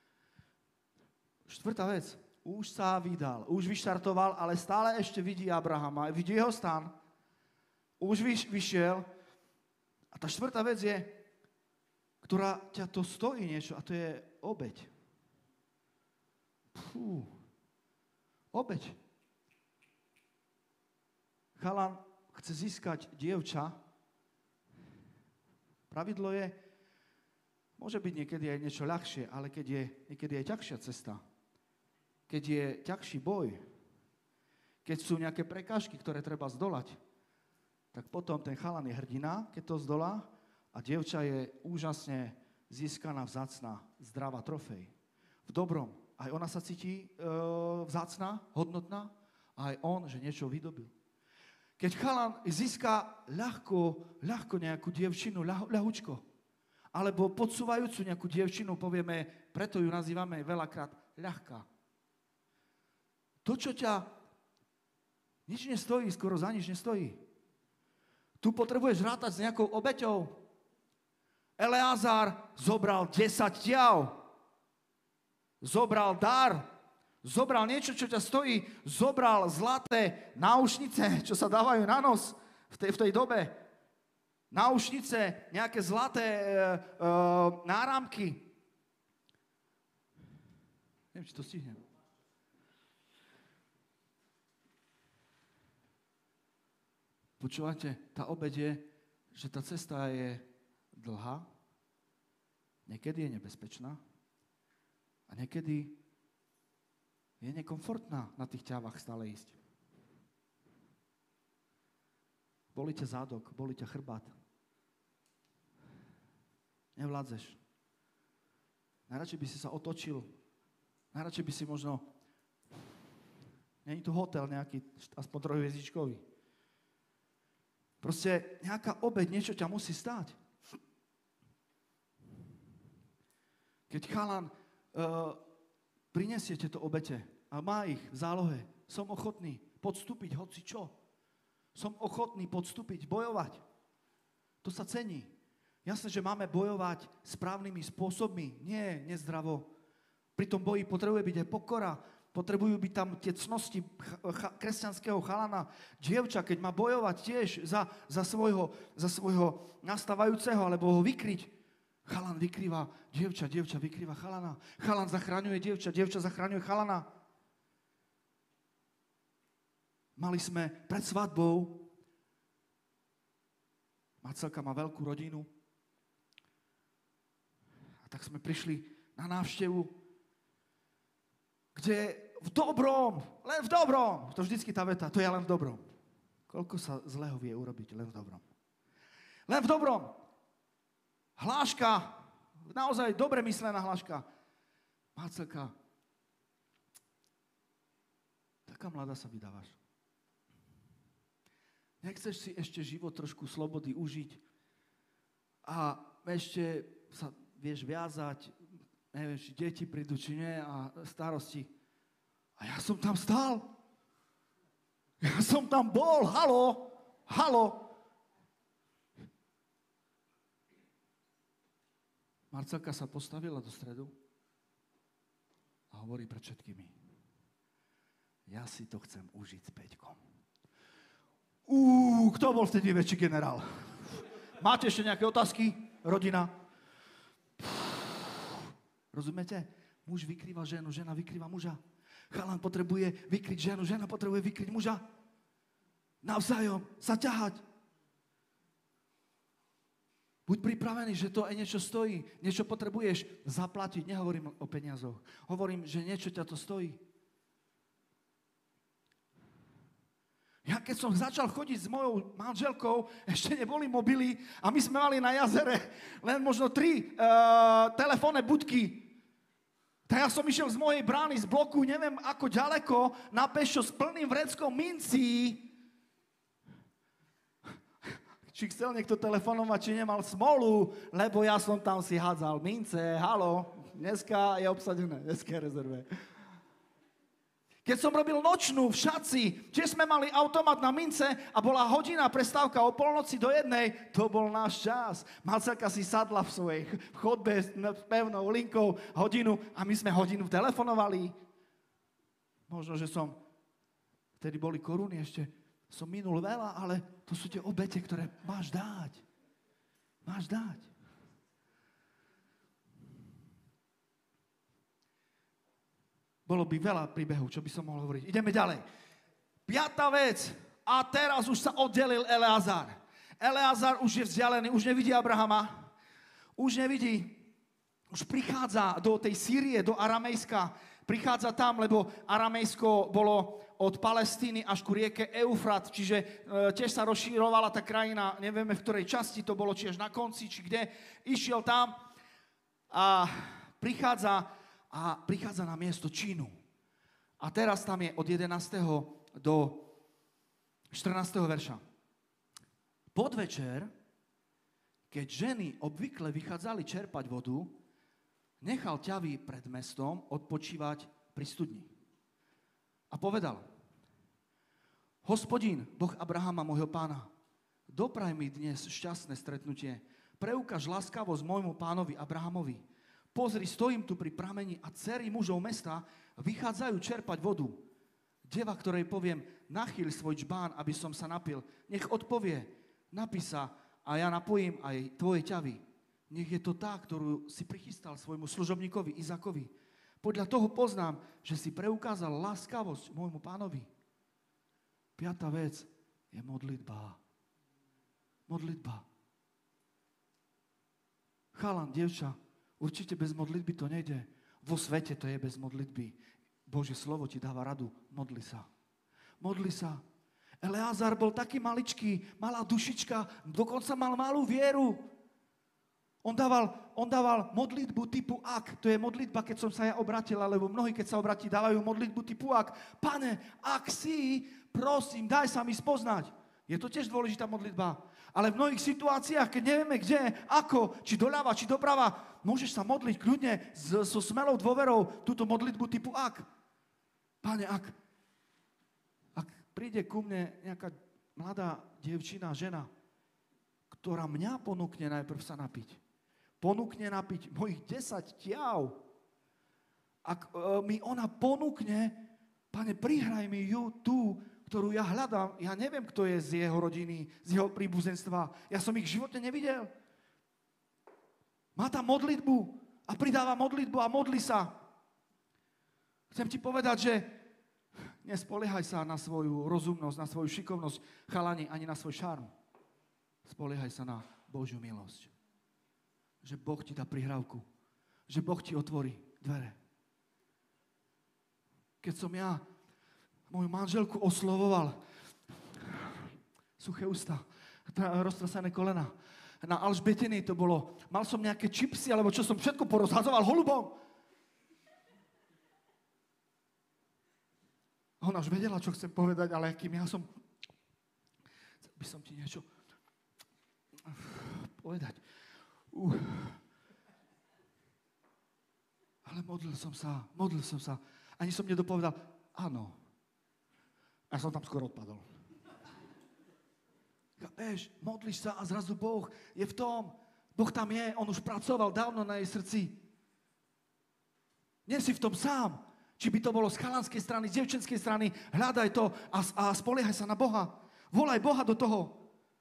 Štvrtá vec. Už sa vydal, už vyštartoval, ale stále ešte vidí Abrahama, vidí jeho stan. Už vyš, vyšiel. A tá štvrtá vec je, ktorá ťa to stojí niečo, a to je obeť. Fú. Obeť. Chalan chce získať dievča. Pravidlo je, môže byť niekedy aj niečo ľahšie, ale keď je niekedy aj ťažšia cesta, keď je ťažší boj, keď sú nejaké prekážky, ktoré treba zdolať, tak potom ten chalan je hrdina, keď to zdolá, a dievča je úžasne získaná, vzácna, zdravá trofej. V dobrom. Aj ona sa cíti e, vzácna, hodnotná, a aj on, že niečo vydobil. Keď chalan získa ľahko, ľahko nejakú dievčinu, ľah, ľahučko, alebo podsúvajúcu nejakú dievčinu, povieme, preto ju nazývame veľakrát ľahká. To, čo ťa nič nestojí, skoro za nič nestojí. Tu potrebuješ rátať s nejakou obeťou. Eleazar zobral desať tiav. Zobral dar. Zobral niečo, čo ťa stojí. Zobral zlaté náušnice, čo sa dávajú na nos v tej, v tej dobe. Náušnice, nejaké zlaté e, e, náramky. Neviem, či to stihnem. Počúvate, tá obeť je, že tá cesta je dlhá, niekedy je nebezpečná a niekedy je nekomfortná na tých ťavách stále ísť. Bolí ťa zádok, bolí ťa chrbát. Nevládzeš. Najradšej by si sa otočil. Najradšej by si možno... Není tu hotel nejaký, aspoň trojhviezdičkový. Proste nejaká obeť, niečo ťa musí stáť. Keď chalan uh, prinesie tieto obete a má ich v zálohe, som ochotný podstúpiť hoci čo. Som ochotný podstúpiť, bojovať. To sa cení. Jasné, že máme bojovať správnymi spôsobmi, nie nezdravo. Pri tom boji potrebuje byť aj pokora, potrebujú byť tam tie cnosti kresťanského chalana. Dievča, keď má bojovať tiež za, za, svojho, za svojho nastávajúceho, alebo ho vykryť, chalan vykrýva dievča, dievča vykrýva chalana. Chalan zachraňuje dievča, dievča zachraňuje chalana. Mali sme pred svadbou, Marcelka má veľkú rodinu, a tak sme prišli na návštevu, kde v dobrom, len v dobrom, to vždycky tá veta, to je len v dobrom. Koľko sa zlého vie urobiť len v dobrom. Len v dobrom. Hláška, naozaj dobre myslená hláška. Marcelka, taká mladá sa vydávaš. Nechceš si ešte život trošku slobody užiť a ešte sa vieš viazať, neviem, či deti prídu, či nie, a starosti. A ja som tam stál. Ja som tam bol. Haló, haló. Marcelka sa postavila do stredu a hovorí pred všetkými. Ja si to chcem užiť s Peťkom. Uuu, kto bol vtedy väčší generál? Máte ešte nejaké otázky? Rodina? Rozumiete? Muž vykrýva ženu, žena vykrýva muža. Chalan potrebuje vykryť ženu, žena potrebuje vykryť muža. Navzájom sa ťahať. Buď pripravený, že to aj niečo stojí, niečo potrebuješ zaplatiť. Nehovorím o peniazoch. Hovorím, že niečo ťa to stojí. Ja keď som začal chodiť s mojou manželkou, ešte neboli mobily a my sme mali na jazere len možno tri uh, telefónne budky. Tak ja som išiel z mojej brány, z bloku, neviem ako ďaleko, na pešo s plným vreckom mincí. Či chcel niekto telefonovať, či nemal smolu, lebo ja som tam si hádzal mince. Halo, dneska je obsadené, dneska je rezerve. Keď som robil nočnú v Šaci, tiež sme mali automat na mince a bola hodina prestávka o polnoci do jednej, to bol náš čas. Marcelka si sadla v svojej chodbe s pevnou linkou hodinu a my sme hodinu telefonovali. Možno, že som, vtedy boli koruny ešte, som minul veľa, ale to sú tie obete, ktoré máš dať. Máš dať. Bolo by veľa príbehov, čo by som mohol hovoriť. Ideme ďalej. Piatá vec. A teraz už sa oddelil Eleazar. Eleazar už je vzdialený, už nevidí Abrahama. Už nevidí. Už prichádza do tej Sýrie, do Aramejska. Prichádza tam, lebo Aramejsko bolo od Palestíny až ku rieke Eufrat, čiže e, tiež sa rozšírovala tá krajina, nevieme v ktorej časti, to bolo tiež na konci, či kde. Išiel tam a prichádza a prichádza na miesto Čínu. A teraz tam je od jedenásteho do štrnásteho verša. Podvečer, keď ženy obvykle vychádzali čerpať vodu, nechal ťavy pred mestom odpočívať pri studni. A povedal, Hospodín, Boh Abrahama, môjho pána, dopraj mi dnes šťastné stretnutie, preukáž láskavosť môjmu pánovi Abrahamovi. Pozri, stojím tu pri prameni a dcery mužov mesta vychádzajú čerpať vodu. Deva, ktorej poviem, nachýľ svoj džbán, aby som sa napil, nech odpovie, napí sa a ja napojím aj tvoje ťavy. Nech je to tá, ktorú si prichystal svojmu služobníkovi Izakovi. Podľa toho poznám, že si preukázal láskavosť môjmu pánovi. Piatá vec je modlitba. Modlitba. Chalan, dievča, určite bez modlitby to nejde. Vo svete to je bez modlitby. Božie slovo ti dáva radu. Modli sa. Modli sa. Eleazar bol taký maličký, malá dušička, dokonca mal malú vieru. On dával, on dával modlitbu typu ak. To je modlitba, keď som sa ja obratil, lebo mnohí, keď sa obratí, dávajú modlitbu typu ak. Pane, ak si, prosím, daj sa mi spoznať. Je to tiež dôležitá modlitba. Ale v mnohých situáciách, keď nevieme kde, ako, či doľava, či doprava, môžeš sa modliť kľudne so smelou dôverou túto modlitbu typu ak. Pane, ak, ak príde ku mne nejaká mladá dievčina, žena, ktorá mňa ponúkne najprv sa napiť, ponúkne napiť mojich desať ťav, ak e, mi ona ponúkne, Pane, prihraj mi ju tú, ktorú ja hľadám. Ja neviem, kto je z jeho rodiny, z jeho príbuzenstva. Ja som ich v živote nevidel. Má tam modlitbu a pridáva modlitbu a modli sa. Chcem ti povedať, že nespoliehaj sa na svoju rozumnosť, na svoju šikovnosť, chalani, ani na svoj šarm. Spoliehaj sa na Božiu milosť. Že Boh ti dá prihrávku. Že Boh ti otvorí dvere. Keď som ja moju manželku oslovoval, suché ústa, roztrasené kolena, na Alžbetiny to bolo, mal som nejaké čipsy, alebo čo som všetko porozhadzoval holubom. Ona už vedela, čo chcem povedať, ale kým ja som, chcel by som ti niečo povedať. Uh. Ale modlil som sa, modlil som sa. Ani som nedopovedal, áno. A som tam skoro odpadol. Vieš, modlíš sa a zrazu Boh je v tom. Boh tam je, on už pracoval dávno na jej srdci. Nie si v tom sám. Či by to bolo z chalanskej strany, z dievčenskej strany, hľadaj to a, a spoliehaj sa na Boha. Volaj Boha do toho.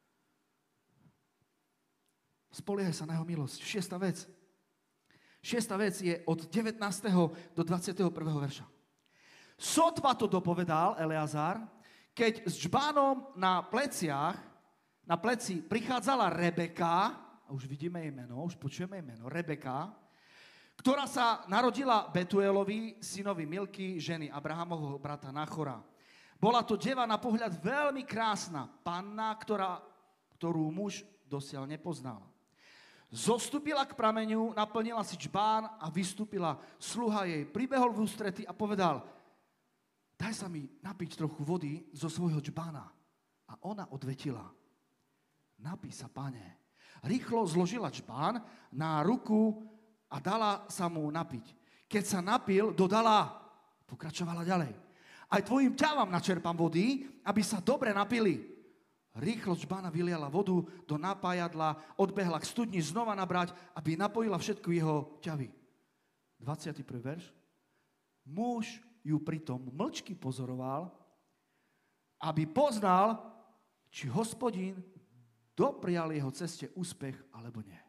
Spoliehaj sa na jeho milosť. Šiesta vec. Šiesta vec je od devätnásteho do dvadsiateho prvého verša. Sotva to dopovedal Eleazar, keď s džbánom na pleciach, na pleci prichádzala Rebeka, a už vidíme jej meno, už počujeme jej meno, Rebeka, ktorá sa narodila Betuelovi, synovi Milky, ženy Abrahamovho brata Nachora. Bola to deva na pohľad veľmi krásna, panna, ktorá, ktorú muž dosiaľ nepoznal. Zostúpila k prameňu, naplnila si džbán a vystúpila. Sluha jej pribehol v ústrety a povedal, daj sa mi napiť trochu vody zo svojho džbána. A ona odvetila, napí sa, pane. Rýchlo zložila džbán na ruku a dala sa mu napiť. Keď sa napil, dodala, pokračovala ďalej. Aj tvojim ťavam načerpám vody, aby sa dobre napili. Rýchlo džbána vyliala vodu do napájadla, odbehla k studni znova nabrať, aby napojila všetku jeho ťavy. dvadsiaty prvý verš. Muž ju pritom mlčky pozoroval, aby poznal, či Hospodin doprial jeho ceste úspech, alebo nie.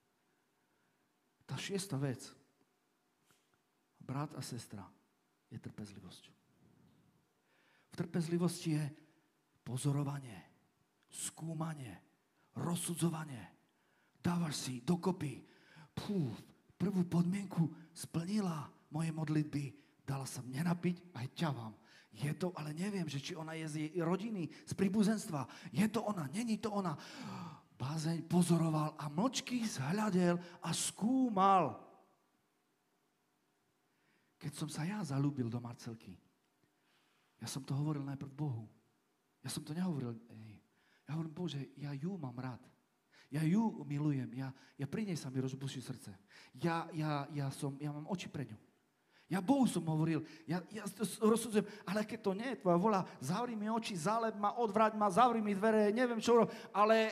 Tá šiesta vec, brat a sestra, je trpezlivosť. V trpezlivosti je pozorovanie, skúmanie, rozsudzovanie. Dávaš si dokopy. Pú, prvú podmienku splnila moje modlitby. Dala sa mne napiť, aj ťa vám. Je to, ale neviem, že či ona je z jej rodiny, z príbuzenstva. Je to ona, není to ona. Bázeň pozoroval a mlčky zhľadel a skúmal. Keď som sa ja zalúbil do Marcelky, ja som to hovoril najprv Bohu. Ja som to nehovoril jej. Ja hovorím, Bože, ja ju mám rád. Ja ju milujem. Ja, ja pri nej sa mi rozbuší srdce. Ja, ja, ja, som, ja mám oči pre ňu. Ja Bohu som hovoril, ja, ja to rozsudzujem, ale keď to nie je tvoja voľa, zavri mi oči, zalep ma, odvrať ma, zavri mi dvere, neviem čo robiť, ale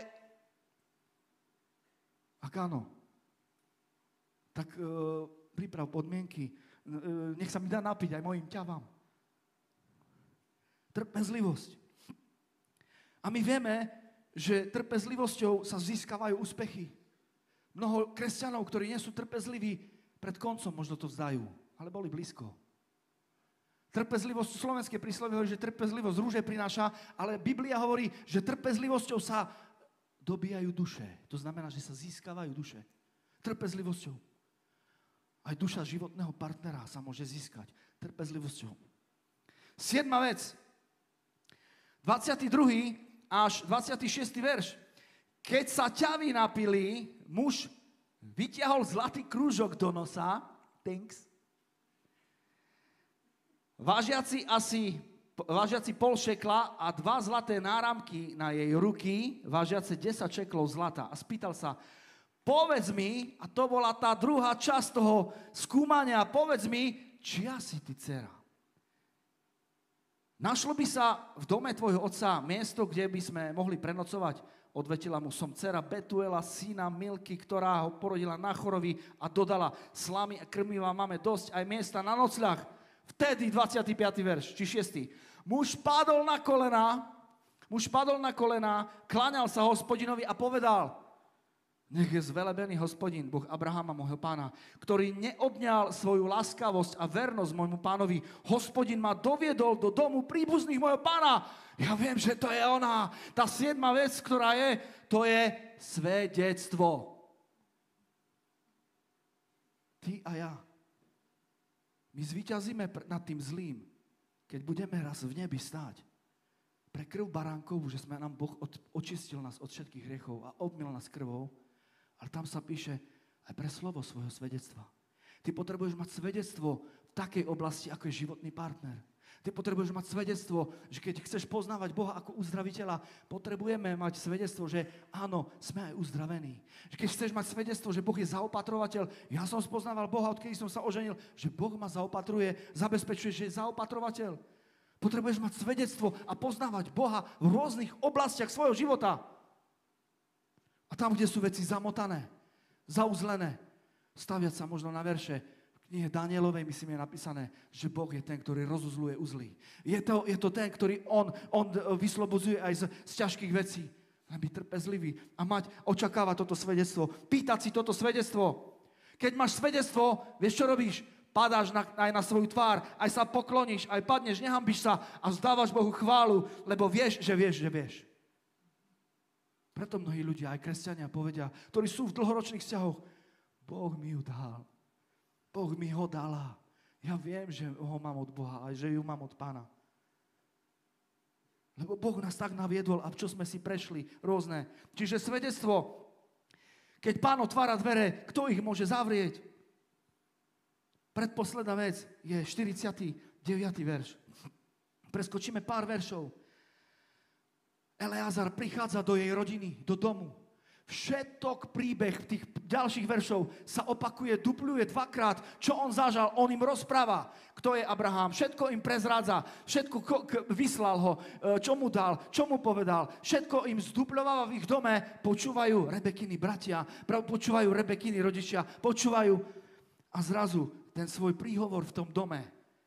ak áno, tak e, priprav podmienky, e, nech sa mi dá napiť aj mojim ťavám. Trpezlivosť. A my vieme, že trpezlivosťou sa získavajú úspechy. Mnoho kresťanov, ktorí nie sú trpezliví, pred koncom možno to vzdajú, ale boli blízko. Trpezlivosť, slovenské príslovie hovorí, že trpezlivosť rúže prináša, ale Biblia hovorí, že trpezlivosťou sa dobíjajú duše. To znamená, že sa získavajú duše. Trpezlivosťou. Aj duša životného partnera sa môže získať. Trpezlivosťou. Siedma vec. dvadsiaty druhý až dvadsiaty šiesty verš. Keď sa ťavy napili, muž vytiahol zlatý krúžok do nosa, thanks, vážiaci asi, vážiaci pol šekla a dva zlaté náramky na jej ruky, vážiace desať šeklov zlata. A spýtal sa, povedz mi, a to bola tá druhá časť toho skúmania, povedz mi, čia si ty dcera? Našlo by sa v dome tvojho otca miesto, kde by sme mohli prenocovať? Odvetila mu, som dcera Betuela, syna Milky, ktorá ho porodila Nachorovi a dodala, slamy a krmiva máme dosť, aj miesta na nocľah. Vtedy dvadsiaty piaty verš, či šiesty. Muž padol na kolena, muž padol na kolena, kláňal sa Hospodinovi a povedal, nech je zvelebený Hospodin, Boh Abrahama, môjho pána, ktorý neodňal svoju láskavosť a vernosť môjmu pánovi. Hospodin ma doviedol do domu príbuzných môjho pána. Ja viem, že to je ona. Tá siedma vec, ktorá je, to je svedectvo. Ty a ja. My zvíťazíme nad tým zlým, keď budeme raz v nebi stáť. Pre krv baránkovú, že sme nám Boh od, očistil nás od všetkých hriechov a obmil nás krvou. Ale tam sa píše aj pre slovo svojho svedectva. Ty potrebuješ mať svedectvo v takej oblasti, ako je životný partner. Ty potrebuješ mať svedectvo, že keď chceš poznávať Boha ako uzdraviteľa, potrebujeme mať svedectvo, že áno, sme aj uzdravení. Že keď chceš mať svedectvo, že Boh je zaopatrovateľ, ja som spoznával Boha, odkedy som sa oženil, že Boh ma zaopatruje, zabezpečuje, že je zaopatrovateľ. Potrebuješ mať svedectvo a poznávať Boha v rôznych oblastiach svojho života. A tam, kde sú veci zamotané, zauzlené, staviať sa možno na verše. V knihe Danielovej, myslím, je napísané, že Boh je ten, ktorý rozuzluje uzly. Je to, je to ten, ktorý on, on vyslobodzuje aj z, z ťažkých vecí. Len byť trpezlivý a mať, očakávať toto svedectvo. Pýtať si toto svedectvo. Keď máš svedectvo, vieš, čo robíš? Padáš na, aj na svoju tvár, aj sa pokloníš, aj padneš, nehambíš sa a vzdávaš Bohu chválu, lebo vieš, že vieš, že vieš. Preto mnohí ľudia, aj kresťania, povedia, ktorí sú v dlhoročných vzťahoch, Boh mi ju dal. Boh mi ho dala. Ja viem, že ho mám od Boha, aj že ju mám od Pána. Lebo Boh nás tak naviedol a čo sme si prešli rôzne. Čiže svedectvo, keď Pán otvára dvere, kto ich môže zavrieť? Predposledná vec je štyridsiaty deviaty verš. Preskočíme pár veršov. Eleazar prichádza do jej rodiny, do domu. Všetok príbeh tých ďalších veršov sa opakuje, dupluje dvakrát, čo on zažal, on im rozpráva, kto je Abraham, všetko im prezrádza, všetko k- k- vyslal ho, čo mu dal, čo mu povedal, všetko im zdupľováva v ich dome, počúvajú Rebekiny bratia, počúvajú Rebekiny rodičia, počúvajú a zrazu ten svoj príhovor v tom dome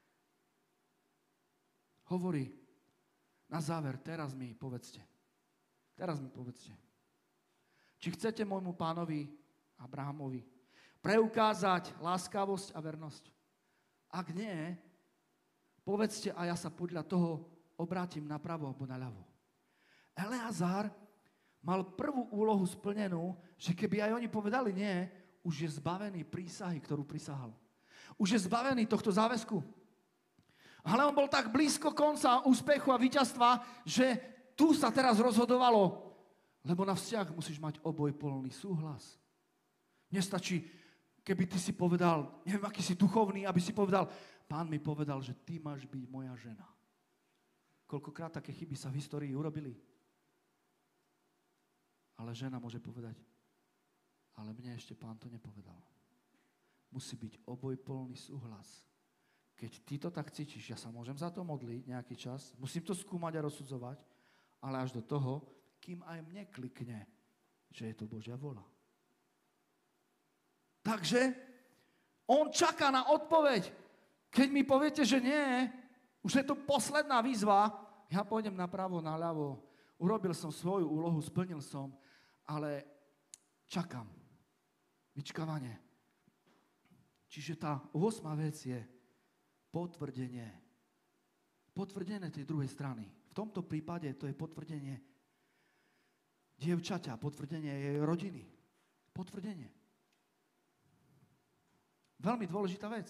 hovorí na záver, teraz mi povedzte, teraz mi povedzte, či chcete môjmu pánovi Abrahamovi preukázať láskavosť a vernosť. Ak nie, povedzte a ja sa podľa toho obrátim napravo alebo naľavo. Eleazar mal prvú úlohu splnenú, že keby aj oni povedali nie, už je zbavený prísahy, ktorú prisahal. Už je zbavený tohto záväzku. Ale on bol tak blízko konca úspechu a víťazstva, že tu sa teraz rozhodovalo, lebo na vzťah musíš mať oboj plný súhlas. Nestačí, keby ty si povedal, neviem, aký si duchovný, aby si povedal, Pán mi povedal, že ty máš byť moja žena. Koľkokrát také chyby sa v histórii urobili. Ale žena môže povedať, ale mne ešte Pán to nepovedal. Musí byť oboj plný súhlas. Keď ty to tak cítiš, ja sa môžem za to modliť nejaký čas, musím to skúmať a rozsudzovať, ale až do toho, kým aj mne klikne, že je to Božia vôľa. Takže on čaká na odpoveď. Keď mi poviete, že nie, už je to posledná výzva, ja pôjdem napravo, naľavo, urobil som svoju úlohu, splnil som, ale čakám. Vyčkávanie. Čiže tá ôsma vec je potvrdenie. Potvrdenie tej druhej strany. V tomto prípade to je potvrdenie dievčaťa, potvrdenie jej rodiny. Potvrdenie. Veľmi dôležitá vec.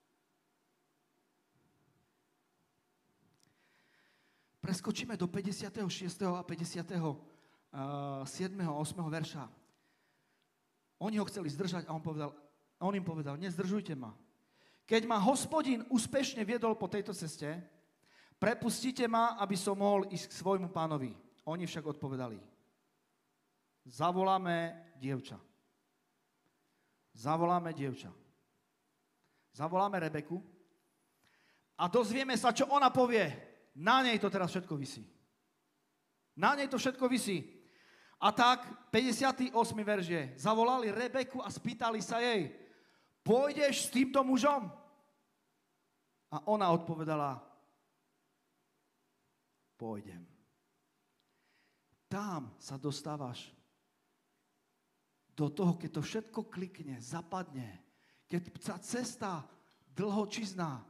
Preskočíme do päťdesiateho šiesteho a päťdesiateho siedmeho a ôsmeho verša. Oni ho chceli zdržať a on, povedal, on im povedal, nezdržujte ma. Keď ma Hospodin úspešne viedol po tejto ceste, prepustite ma, aby som mohol ísť k svojmu pánovi. Oni však odpovedali, zavoláme dievča. Zavoláme dievča. Zavoláme Rebeku a dozvieme sa, čo ona povie. Na nej to teraz všetko visí. Na nej to všetko visí. A tak, päťdesiaty ôsmy verš je, zavolali Rebeku a spýtali sa jej, pôjdeš s týmto mužom? A ona odpovedala, pôjdem. Tam sa dostávaš do toho, keď to všetko klikne, zapadne, keď sa cesta dlhočizná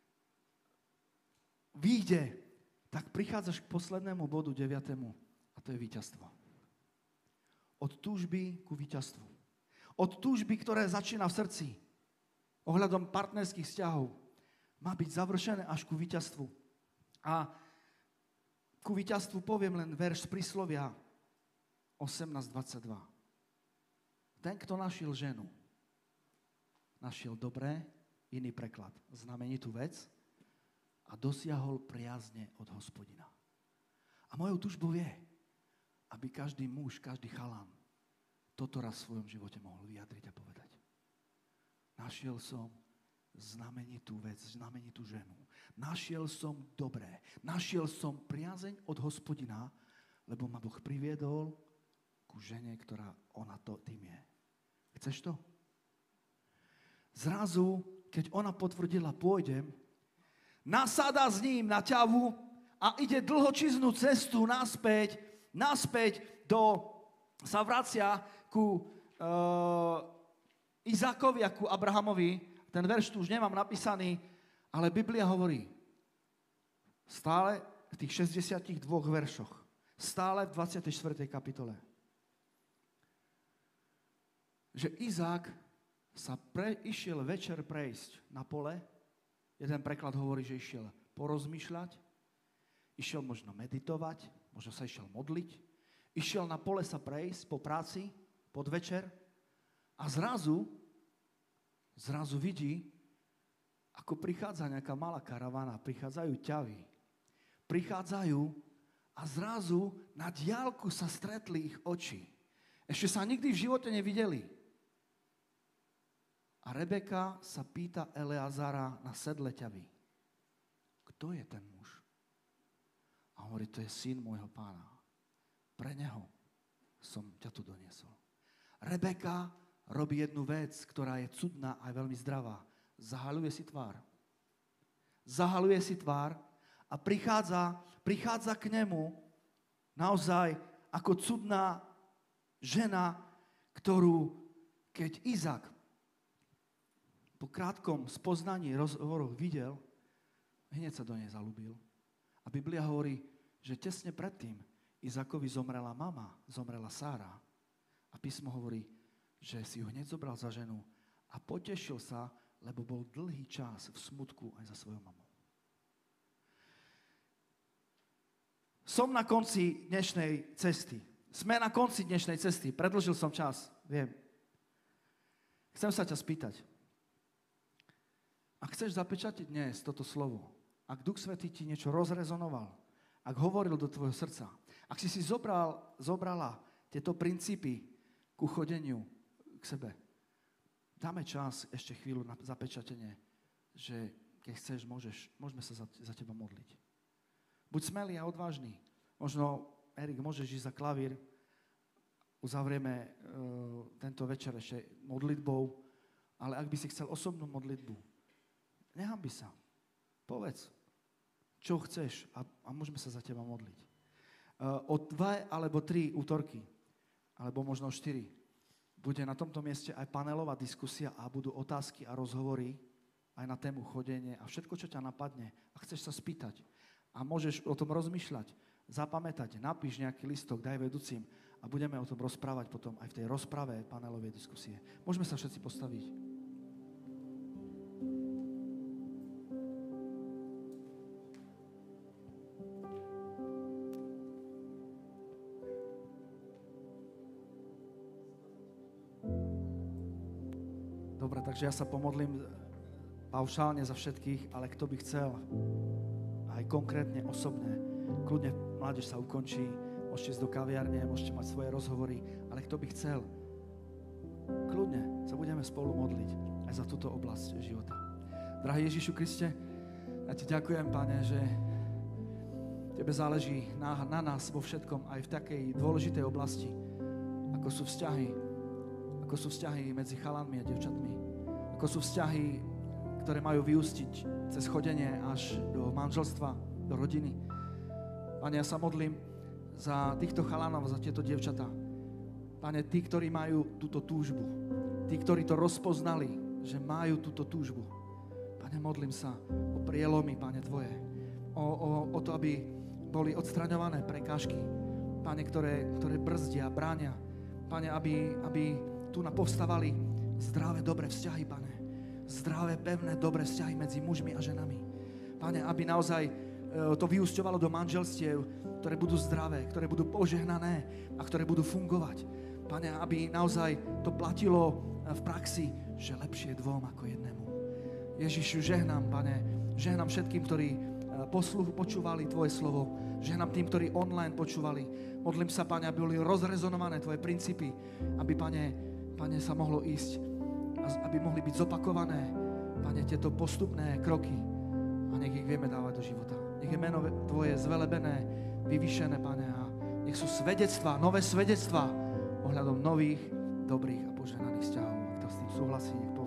vyjde, tak prichádzaš k poslednému bodu, deviatému, a to je víťazstvo. Od túžby ku víťazstvu. Od túžby, ktoré začína v srdci, ohľadom partnerských vzťahov, má byť završené až ku víťazstvu. A ku víťazstvu poviem len verš z príslovia osemnásť dvadsaťdva. Ten, kto našiel ženu, našiel dobré, iný preklad, znamenitú vec a dosiahol priazne od Hospodina. A mojou túžbou je, aby každý muž, každý chalán toto raz v svojom živote mohol vyjadriť a povedať. Našiel som znamenitú vec, znamenitú ženu. Našiel som dobré. Našiel som priazeň od Hospodina, lebo ma Boh priviedol ku žene, ktorá ona to tým je. Chceš to? Zrazu, keď ona potvrdila, pôjdem, nasadá s ním na ťavu a ide dlhočiznú cestu naspäť, naspäť do, sa vracia ku uh, Izákovi a ku Abrahamovi. Ten verš tu už nemám napísaný, ale Biblia hovorí stále v tých šesťdesiatich dvoch veršoch, stále v dvadsiatej štvrtej kapitole, že Izák sa pre, išiel večer prejsť na pole. Jeden preklad hovorí, že išiel porozmýšľať, išiel možno meditovať, možno sa išiel modliť, išiel na pole sa prejsť po práci, pod večer a zrazu, zrazu vidí, ako prichádza nejaká malá karavana, prichádzajú ťavy, prichádzajú a zrazu na diaľku sa stretli ich oči. Ešte sa nikdy v živote nevideli. A Rebeka sa pýta Eleazara na sedle ťavy. Kto je ten muž? A hovorí, to je syn môjho pána. Pre neho som ťa tu doniesol. Rebeka robí jednu vec, ktorá je cudná a veľmi zdravá. Zahaľuje si tvár. Zahaľuje si tvár a prichádza, prichádza k nemu naozaj ako cudná žena, ktorú, keď Izák po krátkom spoznaní rozhovoroch videl, hneď sa do nej zalúbil. A Biblia hovorí, že tesne predtým Izákovi zomrela mama, zomrela Sára. A písmo hovorí, že si ju hneď zobral za ženu a potešil sa, lebo bol dlhý čas v smutku aj za svojou mamou. Som na konci dnešnej cesty. Sme na konci dnešnej cesty. Predĺžil som čas, viem. Chcem sa ťa spýtať. Ak chceš zapečatiť dnes toto slovo, ak Duch Svätý ti niečo rozrezonoval, ak hovoril do tvojho srdca, ak si si zobral, zobrala tieto princípy ku chodeniu k sebe, dáme čas ešte chvíľu na zapečatenie, že keď chceš, môžeš, môžeme sa za, za teba modliť. Buď smelý a odvážny. Možno, Erik, môžeš ísť za klavír, uzavrieme uh, tento večer ešte modlitbou, ale ak by si chcel osobnú modlitbu, nehanbi sa. Povedz, čo chceš a, a môžeme sa za teba modliť. Uh, o dva alebo tri útorky, alebo možno štyri, bude na tomto mieste aj panelová diskusia a budú otázky a rozhovory aj na tému chodenie a všetko, čo ťa napadne a chceš sa spýtať a môžeš o tom rozmýšľať, zapamätať, napíš nejaký listok, daj vedúcim a budeme o tom rozprávať potom aj v tej rozprave panelovej diskusie. Môžeme sa všetci postaviť. Dobre, takže ja sa pomodlím paušálne za všetkých, ale kto by chcel aj konkrétne, osobne, kľudne mládež sa ukončí, môžete ísť do kaviarne, môžete mať svoje rozhovory, ale kto by chcel, kľudne sa budeme spolu modliť aj za túto oblasť života. Drahý Ježišu Kriste, ja ti ďakujem, Pane, že tebe záleží na, na nás vo všetkom, aj v takej dôležitej oblasti, ako sú vzťahy, ako sú vzťahy medzi chalanmi a devčatmi, ako sú vzťahy, ktoré majú vyústiť cez chodenie až do manželstva, do rodiny. Pane, ja sa modlím za týchto chalanov, za tieto devčatá. Pane, tí, ktorí majú túto túžbu, tí, ktorí to rozpoznali, že majú túto túžbu. Pane, modlím sa o prielomy, Pane, Tvoje, o, o, o to, aby boli odstraňované prekážky, Pane, ktoré, ktoré brzdia, bránia. Pane, aby, aby tu napovstávali zdravé, dobré vzťahy, Pane. Zdravé, pevné, dobré vzťahy medzi mužmi a ženami. Pane, aby naozaj to vyúsťovalo do manželstiev, ktoré budú zdravé, ktoré budú požehnané a ktoré budú fungovať. Pane, aby naozaj to platilo v praxi, že lepšie dvom ako jednému. Ježišu, žehnám, Pane, žehnám všetkým, ktorí posluch, počúvali Tvoje slovo, žehnám tým, ktorí online počúvali. Modlím sa, Pane, aby boli rozrezonované Tvoje princípy, aby, Pane, Pane, sa mohlo ísť, aby mohli byť zopakované, Pane, tieto postupné kroky a nech ich vieme dávať do života. Nech je meno Tvoje zvelebené, vyvýšené, Pane, a nech sú svedectvá, nové svedectvá ohľadom nových, dobrých a požehnaných vzťahov. súhlasí, nech